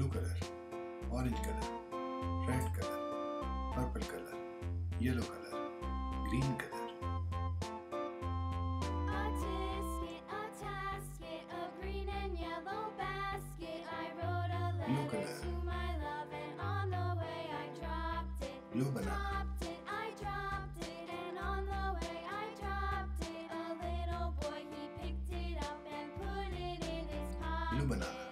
blue color, orange color, red color, purple color, yellow color, green color. Blue color, blue banana. Blue banana,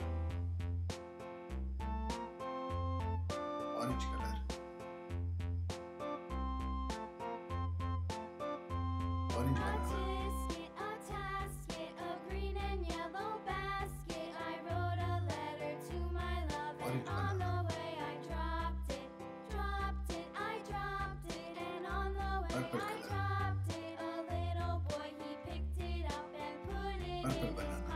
orange color, orange banana, orange banana, purple color, purple banana,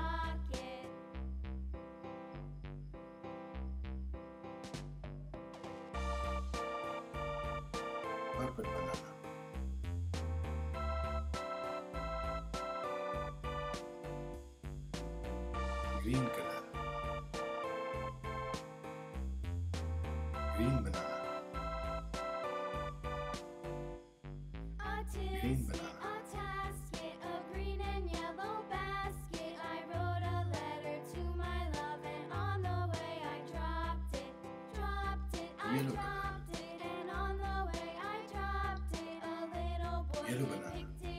purple banana, green color, green banana, green banana, yellow color, yellow banana,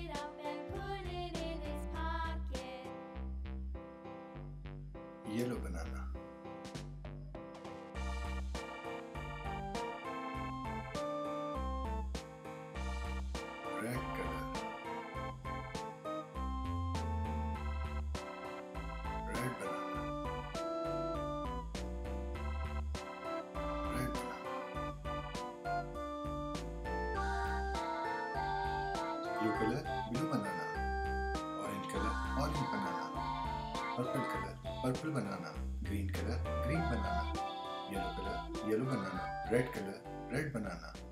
yellow banana, red color, red banana, red banana, blue color, blue banana, orange color, orange banana, purple color, purple banana, green color, green banana, yellow color, yellow banana, red color, red banana.